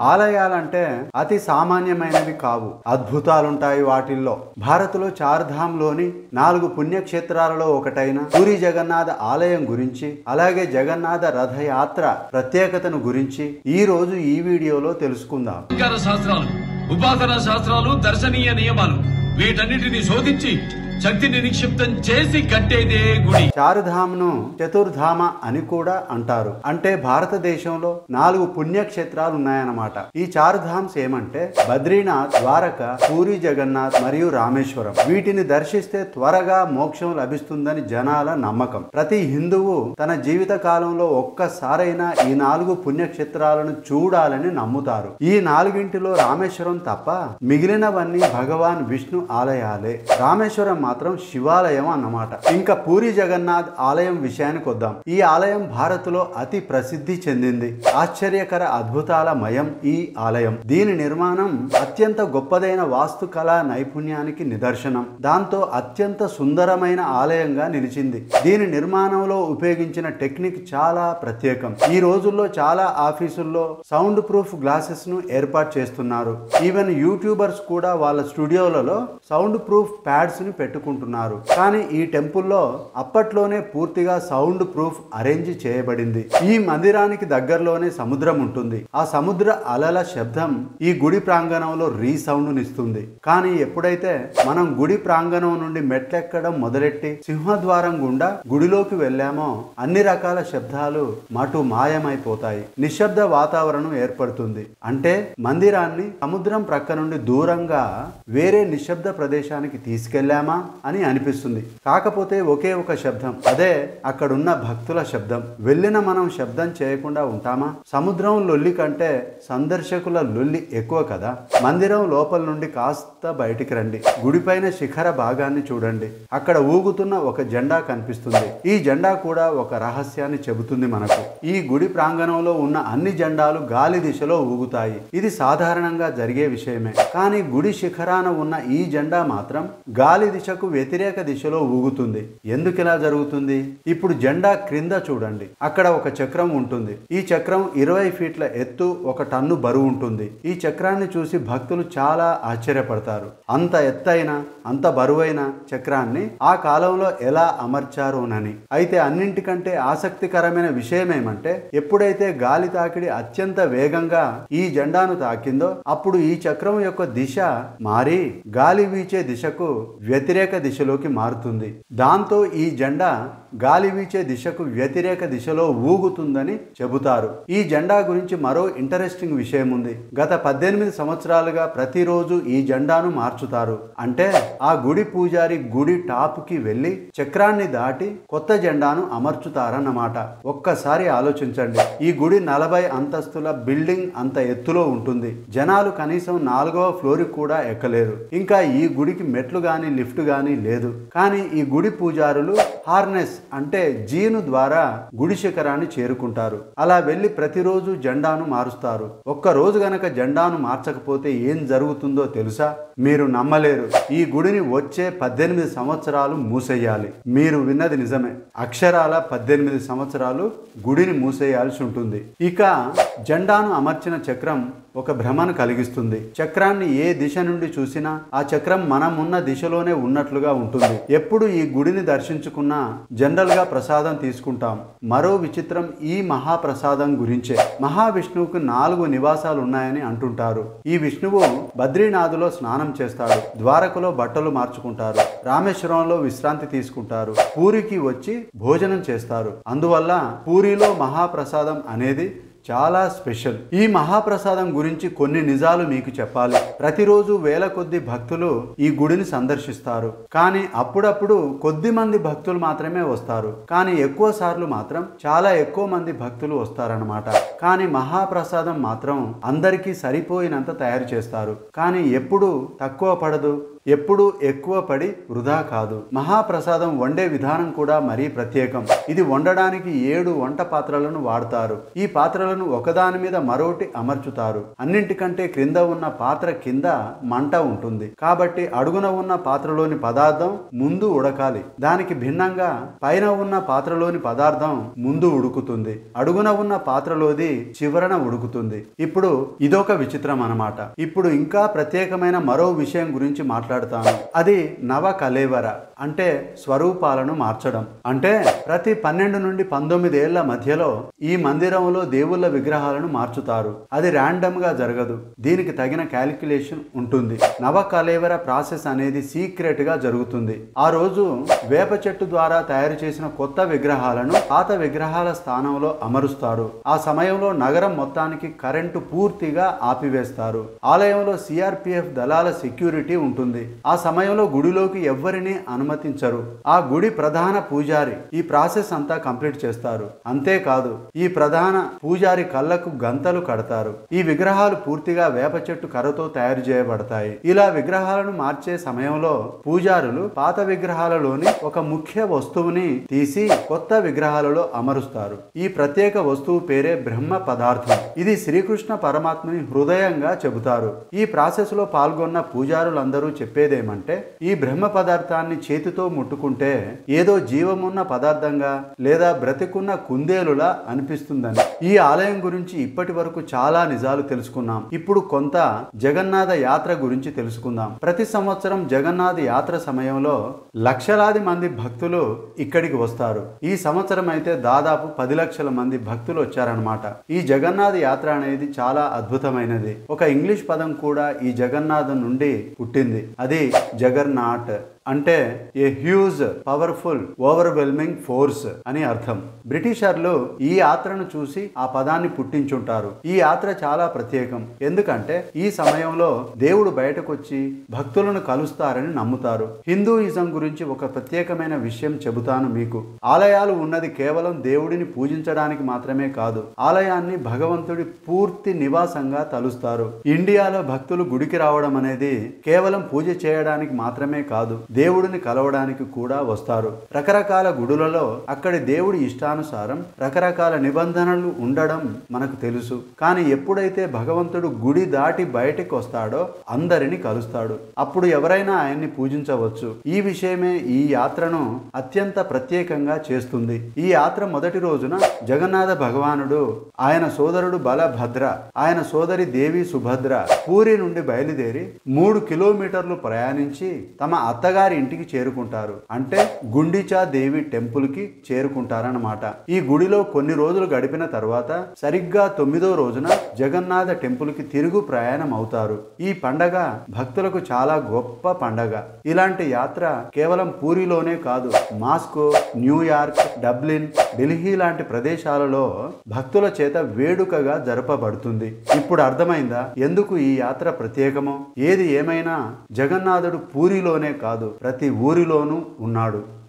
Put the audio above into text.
ఆలయాలంటే అతి సామాన్యమైనవి కావు, అద్భుతాలుంటాయి వాటిల్లో. భారత్లో చార్ధామ్లోని 4 పుణ్యక్షేత్రాలలో ఒకటైన పూరి జగన్నాథ ఆలయం గురించి, అలాగే జగన్నాథ రథయాత్ర ప్రత్యేకతను గురించి ఈ రోజు ఈ వీడియోలో తెలుసుకుందాం. శాస్త్రాలు, ఉపాసనా శాస్త్రాలు, దర్శనీయ నియమాలు వీటన్నిటిని శోధించి శక్తిని నిక్షిప్తం చేసి కట్టేదే గుడి. చారుధామ్ను చతుర్ధామ అని కూడా అంటారు. అంటే భారతదేశంలో 4 పుణ్యక్షేత్రాలు ఉన్నాయన్నమాట. ఈ చారుధామ్స్ ఏమంటే బద్రీనాథ్, ద్వారక, పూరి జగన్నాథ్ మరియు రామేశ్వరం. వీటిని దర్శిస్తే త్వరగా మోక్షం లభిస్తుందని జనాల నమ్మకం. ప్రతి హిందువు తన జీవిత కాలంలో ఒక్కసారైనా ఈ 4 పుణ్యక్షేత్రాలను చూడాలని నమ్ముతారు. ఈ 4ంటిలో రామేశ్వరం తప్ప మిగిలినవన్నీ భగవాన్ విష్ణు ఆలయాలే. రామేశ్వరం మాత్రం శివాలయం అన్నమాట. ఇంకా పూరి జగన్నాథ్ ఆలయం విషయానికి వద్దాం. ఈ ఆలయం భారత్లో అతి ప్రసిద్ధి చెందింది. ఆశ్చర్యకర అద్భుతాల మయం ఈ ఆలయం. దీని నిర్మాణం అత్యంత గొప్పదైన వాస్తుకళా నైపుణ్యానికి నిదర్శనం. దాంతో అత్యంత సుందరమైన ఆలయంగా నిలిచింది. దీని నిర్మాణంలో ఉపయోగించిన టెక్నిక్ చాలా ప్రత్యేకం. ఈ రోజుల్లో చాలా ఆఫీసుల్లో సౌండ్ ప్రూఫ్ గ్లాసెస్ ను ఏర్పాటు చేస్తున్నారు. ఈవెన్ యూట్యూబర్స్ కూడా వాళ్ళ స్టూడియోలలో సౌండ్ ప్రూఫ్ ప్యాడ్స్ ని పెట్టుకుంటున్నారు. కానీ ఈ టెంపుల్లో అప్పట్లోనే పూర్తిగా సౌండ్ ప్రూఫ్ అరేంజ్ చేయబడింది. ఈ మందిరానికి దగ్గరలోనే సముద్రం ఉంటుంది. ఆ సముద్ర అలల శబ్దం ఈ గుడి ప్రాంగణంలో రీసౌండ్ నిస్తుంది. కానీ ఎప్పుడైతే మనం గుడి ప్రాంగణం నుండి మెట్లెక్కడం మొదలెట్టి సింహద్వారం గుండా గుడిలోకి వెళ్ళామో అన్ని రకాల శబ్దాలు మటు మాయమైపోతాయి. నిశ్శబ్ద వాతావరణం ఏర్పడుతుంది. అంటే మందిరాన్ని సముద్రం ప్రక్క నుండి దూరంగా వేరే నిశ్శబ్ద ప్రదేశానికి తీసుకెళ్లామా అని అనిపిస్తుంది. కాకపోతే ఒకే ఒక శబ్దం, అదే అక్కడున్న భక్తుల శబ్దం. వెళ్ళిన మనం శబ్దం చేయకుండా ఉంటామా? సముద్రం లొల్లి కంటే సందర్శకుల లొల్లి ఎక్కువ కదా. మందిరం లోపల నుండి కాస్త బయటికి రండి. గుడిపైన శిఖర భాగాన్ని చూడండి. అక్కడ ఊగుతున్న ఒక జెండా కనిపిస్తుంది. ఈ జెండా కూడా ఒక రహస్యాన్ని చెబుతుంది మనకు. ఈ గుడి ప్రాంగణంలో ఉన్న అన్ని జెండాలు గాలి దిశలో ఊగుతాయి. ఇది సాధారణంగా జరిగే విషయమే. కానీ గుడి శిఖరాన ఉన్న ఈ జెండా మాత్రం గాలి దిశకు వ్యతిరేక దిశలో ఊగుతుంది. ఎందుకు ఇలా జరుగుతుంది? ఇప్పుడు జెండా క్రింద చూడండి. అక్కడ ఒక చక్రం ఉంటుంది. ఈ చక్రం 20 ఫీట్ల ఎత్తు, 1 టన్ను బరువు ఉంటుంది. ఈ చక్రాన్ని చూసి భక్తులు చాలా ఆశ్చర్యపడతారు. అంత ఎత్తైన, అంత బరువైన చక్రాన్ని ఆ కాలంలో ఎలా అమర్చారోనని. అయితే అన్నింటికంటే ఆసక్తికరమైన విషయం ఏమంటే ఎప్పుడైతే గాలి తాకిడి అత్యంత వేగంగా ఈ జెండాను తాకిందో అప్పుడు ఈ చక్రం యొక్క దిశ మారి గాలి వీచే దిశకు వ్యతిరేక దిశలోకి మారుతుంది. దాంతో ఈ జెండా గాలి వీచే దిశకు వ్యతిరేక దిశలో ఊగుతుందని చెబుతారు. ఈ జెండా గురించి మరో ఇంట్రెస్టింగ్ విషయం ఉంది. గత 18 సంవత్సరాలుగా ప్రతిరోజు ఈ జెండాను మార్చుతారు. అంటే ఆ గుడి పూజారి గుడి టాప్ కి వెళ్లి చక్రాన్ని దాటి కొత్త జెండాను అమర్చుతారన్నమాట. ఒక్కసారి ఆలోచించండి. ఈ గుడి 40 అంతస్తుల బిల్డింగ్ అంత ఎత్తులో ఉంటుంది. జనాలు కనీసం 4వ ఫ్లోర్ కూడా ఎక్కలేరు. ఇంకా ఈ గుడికి మెట్లు గాని లిఫ్ట్ గాని లేదు. కానీ ఈ గుడి పూజారులు హార్నెస్ అంటే జీను ద్వారా గుడి శిఖరాన్ని చేరుకుంటారు. అలా వెళ్లి ప్రతిరోజు జెండాను మారుస్తారు. ఒక్క రోజు గనక జెండాను మార్చకపోతే ఏం జరుగుతుందో తెలుసా? మీరు నమ్మలేరు. ఈ గుడిని వచ్చే 18 సంవత్సరాలు మూసేయాలి. మీరు విన్నది నిజమే. అక్షరాల 18 సంవత్సరాలు గుడిని మూసేయాల్సి ఉంటుంది. ఇక జెండాను అమర్చిన చక్రం ఒక భ్రమను కలిగిస్తుంది. చక్రాన్ని ఏ దిశ నుండి చూసినా ఆ చక్రం మనం ఉన్న దిశలోనే ఉన్నట్లుగా ఉంటుంది. ఎప్పుడు ఈ గుడిని దర్శించుకున్నా జనరల్ గా ప్రసాదం తీసుకుంటాం. మరో విచిత్రం ఈ మహాప్రసాదం గురించే. మహావిష్ణువుకు 4 నివాసాలు ఉన్నాయని అంటుంటారు. ఈ విష్ణువు బద్రీనాథులో స్నానం చేస్తాడు, ద్వారకలో బట్టలు మార్చుకుంటారు, రామేశ్వరంలో విశ్రాంతి తీసుకుంటారు, పూరికి వచ్చి భోజనం చేస్తారు. అందువల్ల పూరిలో మహాప్రసాదం అనేది చాలా స్పెషల్. ఈ మహాప్రసాదం గురించి కొన్ని నిజాలు మీకు చెప్పాలి. ప్రతిరోజు వేల కొద్ది భక్తులు ఈ గుడిని సందర్శిస్తారు. కానీ అప్పుడప్పుడు కొద్ది మంది భక్తులు మాత్రమే వస్తారు. కానీ ఎక్కువ సార్లు మాత్రం చాలా ఎక్కువ మంది భక్తులు వస్తారన్నమాట. కానీ మహాప్రసాదం మాత్రం అందరికీ సరిపోయినంత తయారు చేస్తారు. కానీ ఎప్పుడు తక్కువ పడదు, ఎప్పుడూ ఎక్కువ పడి వృధా కాదు. మహాప్రసాదం వండే విధానం కూడా మరీ ప్రత్యేకం. ఇది వండడానికి 7 వంట పాత్రలను వాడతారు. ఈ పాత్రలను ఒకదాని మీద మరొకటి అమర్చుతారు. అన్నింటికంటే క్రింద ఉన్న పాత్ర కింద మంట ఉంటుంది కాబట్టి అడుగున ఉన్న పాత్రలోని పదార్థం ముందు ఉడకాలి. దానికి భిన్నంగా పైన ఉన్న పాత్రలోని పదార్థం ముందు ఉడుకుతుంది. అడుగున ఉన్న పాత్రలోది చివరన ఉడుకుతుంది. ఇప్పుడు ఇదొక విచిత్రం అన్నమాట. ఇప్పుడు ఇంకా ప్రత్యేకమైన మరో విషయం గురించి మాట్లాడతాను. అది నవ కలేవర అంటే స్వరూపాలను మార్చడం. అంటే ప్రతి 12 నుండి 19 ఏళ్ల మధ్యలో ఈ మందిరంలో దేవుళ్ళ విగ్రహాలను మార్చుతారు. అది ర్యాండమ్ గా జరగదు. దీనికి తగిన క్యాలిక్యులేషన్ ఉంటుంది. నవ కలేవర ప్రాసెస్ అనేది సీక్రెట్ గా జరుగుతుంది. ఆ రోజు వేప చెట్టు ద్వారా తయారు చేసిన కొత్త విగ్రహాలను పాత విగ్రహాల స్థానంలో అమరుస్తారు. ఆ సమయంలో నగరం మొత్తానికి కరెంటు పూర్తిగా ఆపివేస్తారు. ఆలయంలో సిఆర్పిఎఫ్ దళాల సెక్యూరిటీ ఉంటుంది. ఆ సమయంలో గుడిలోకి ఎవ్వరిని అనుమతించరు. ఆ గుడి ప్రధాన పూజారి ఈ ప్రాసెస్ అంతా కంప్లీట్ చేస్తారు. అంతేకాదు ఈ ప్రధాన పూజారి కళ్ళకు గంతలు కడతారు. ఈ విగ్రహాలు పూర్తిగా వేప చెట్టు కర్రతో తయారు చేయబడతాయి. ఇలా విగ్రహాలను మార్చే సమయంలో పూజారులు పాత విగ్రహాలలోని ఒక ముఖ్య వస్తువుని తీసి కొత్త విగ్రహాలలో అమరుస్తారు. ఈ ప్రత్యేక వస్తువు పేరే బ్రహ్మ పదార్థం. ఇది శ్రీకృష్ణ పరమాత్మని హృదయంగా చెబుతారు. ఈ ప్రాసెస్ లో పాల్గొన్న పూజారులందరూ చెప్పేదేమంటే ఈ బ్రహ్మ పదార్థాన్ని చేతితో ముట్టుకుంటే ఏదో జీవమున్న పదార్థంగా లేదా బ్రతికున్న కుందేలులా అనిపిస్తుందని. ఈ ఆలయం గురించి ఇప్పటి వరకు చాలా నిజాలు తెలుసుకున్నాం. ఇప్పుడు కొంత జగన్నాథ యాత్ర గురించి తెలుసుకుందాం. ప్రతి సంవత్సరం జగన్నాథ యాత్ర సమయంలో లక్షలాది మంది భక్తులు ఇక్కడికి వస్తారు. ఈ సంవత్సరం అయితే దాదాపు 10 లక్షల మంది భక్తులు వచ్చారనమాట. ఈ జగన్నాథ యాత్ర అనేది చాలా అద్భుతమైనది. ఒక ఇంగ్లీష్ పదం కూడా ఈ జగన్నాథం నుండి పుట్టింది. అది జగర్నాట్ అంటే a huge powerful overwhelming force అని అర్థం. బ్రిటిషర్లు ఈ యాత్రను చూసి ఆ పదాన్ని పుట్టించుంటారు. ఈ యాత్ర చాలా ప్రత్యేకం. ఎందుకంటే ఈ సమయంలో దేవుడు బయటకు వచ్చి భక్తులను కలుస్తారని నమ్ముతారు. హిందూయిజం గురించి ఒక ప్రత్యేకమైన విషయం చెబుతాను మీకు. ఆలయాలు ఉన్నది కేవలం దేవుడిని పూజించడానికి మాత్రమే కాదు. ఆలయాన్ని భగవంతుడి పూర్తి నివాసంగా తలుస్తారు. ఇండియాలో భక్తులు గుడికి రావడం అనేది కేవలం పూజ చేయడానికి మాత్రమే కాదు, దేవుడిని కలవడానికి కూడా వస్తారు. రకరకాల గుడులలో అక్కడి దేవుడి ఇష్టానుసారం రకరకాల నిబంధనలు ఉండడం మనకు తెలుసు. కానీ ఎప్పుడైతే భగవంతుడు గుడి దాటి బయటికి వస్తాడో అందరిని కలుస్తాడు. అప్పుడు ఎవరైనా ఆయన్ని పూజించవచ్చు. ఈ విషయమే ఈ యాత్రను అత్యంత ప్రత్యేకంగా చేస్తుంది. ఈ యాత్ర మొదటి రోజున జగన్నాథ భగవానుడు, ఆయన సోదరుడు బలభద్ర, ఆయన సోదరి దేవి సుభద్ర పూరి నుండి బయలుదేరి 3 కిలోమీటర్లు ప్రయాణించి తమ అత్తగారి ఇంటికి చేరుకుంటారు. అంటే గుండిచా దేవి టెంపుల్ కి చేరుకుంటారన్నమాట. ఈ గుడిలో కొన్ని రోజులు గడిపిన తర్వాత సరిగ్గా 9వ రోజున జగన్నాథ టెంపుల్ కి తిరుగు ప్రయాణం అవుతారు. ఈ పండగ భక్తులకు చాలా గొప్ప పండగ. ఇలాంటి యాత్ర కేవలం పూరిలోనే కాదు, మాస్కో, న్యూయార్క్, డబ్లిన్, ఢిల్లీ లాంటి ప్రదేశాలలో భక్తుల చేత వేడుకగా జరపబడుతుంది. ఇప్పుడు అర్థమైందా ఎందుకు ఈ యాత్ర ప్రత్యేకమో? ఏది ఏమైనా జగన్నాథుడు పూరిలోనే కాదు ప్రతి ఊరిలోనూ ఉన్నాడు.